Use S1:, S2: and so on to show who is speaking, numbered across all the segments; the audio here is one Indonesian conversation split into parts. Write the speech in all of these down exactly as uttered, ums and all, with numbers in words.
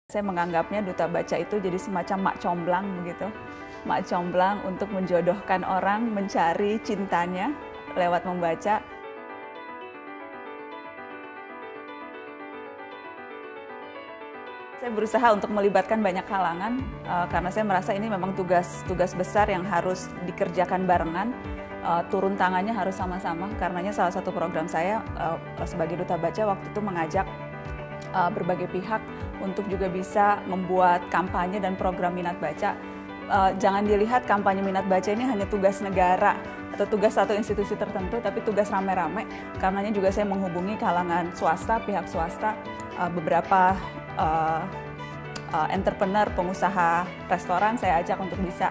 S1: Saya menganggapnya duta baca itu jadi semacam mak comblang begitu. Mak comblang untuk menjodohkan orang mencari cintanya lewat membaca. Saya berusaha untuk melibatkan banyak kalangan uh, karena saya merasa ini memang tugas-tugas besar yang harus dikerjakan barengan. Uh, turun tangannya harus sama-sama. Karenanya salah satu program saya uh, sebagai duta baca waktu itu mengajak uh, berbagai pihak untuk juga bisa membuat kampanye dan program minat baca. Uh, jangan dilihat kampanye minat baca ini hanya tugas negara atau tugas satu institusi tertentu, tapi tugas rame-rame. Karenanya juga saya menghubungi kalangan swasta, pihak swasta, uh, beberapa uh, uh, entrepreneur, pengusaha restoran saya ajak untuk bisa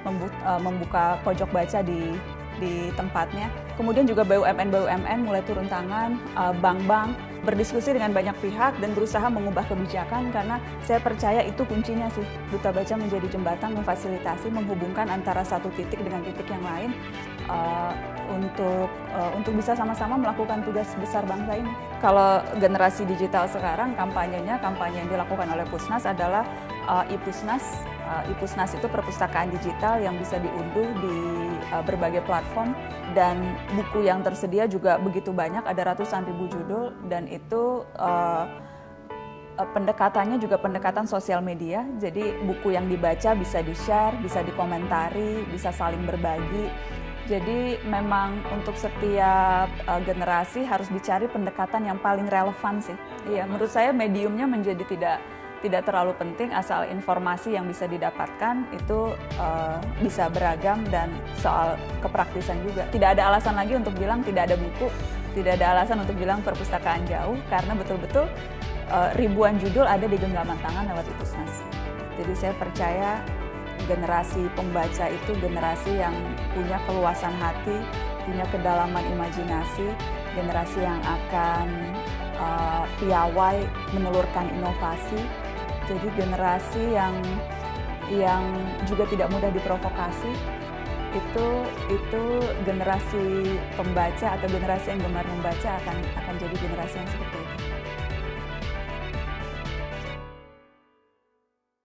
S1: membuka pojok baca di di tempatnya. Kemudian juga B U M N B U M N mulai turun tangan, bank-bank berdiskusi dengan banyak pihak dan berusaha mengubah kebijakan karena saya percaya itu kuncinya sih. Duta baca menjadi jembatan memfasilitasi, menghubungkan antara satu titik dengan titik yang lain uh, untuk uh, untuk bisa sama-sama melakukan tugas besar bangsa ini. Kalau generasi digital sekarang kampanyenya, kampanye yang dilakukan oleh Pusnas adalah uh, iPusnas. Uh, iPusnas itu perpustakaan digital yang bisa diunduh di uh, berbagai platform dan buku yang tersedia juga begitu banyak, ada ratusan ribu judul dan itu uh, uh, pendekatannya juga pendekatan sosial media. Jadi buku yang dibaca bisa di-share, bisa dikomentari, bisa saling berbagi. Jadi memang untuk setiap uh, generasi harus dicari pendekatan yang paling relevan sih. Iya, menurut saya mediumnya menjadi tidak tidak terlalu penting asal informasi yang bisa didapatkan itu uh, bisa beragam dan soal kepraktisan juga. Tidak ada alasan lagi untuk bilang tidak ada buku, tidak ada alasan untuk bilang perpustakaan jauh karena betul-betul uh, ribuan judul ada di genggaman tangan lewat iPusnas. Jadi saya percaya generasi pembaca itu generasi yang punya keluasan hati, punya kedalaman imajinasi, generasi yang akan uh, piawai menelurkan inovasi. Jadi generasi yang yang juga tidak mudah diprovokasi, itu itu generasi pembaca atau generasi yang gemar membaca akan akan jadi generasi yang seperti itu.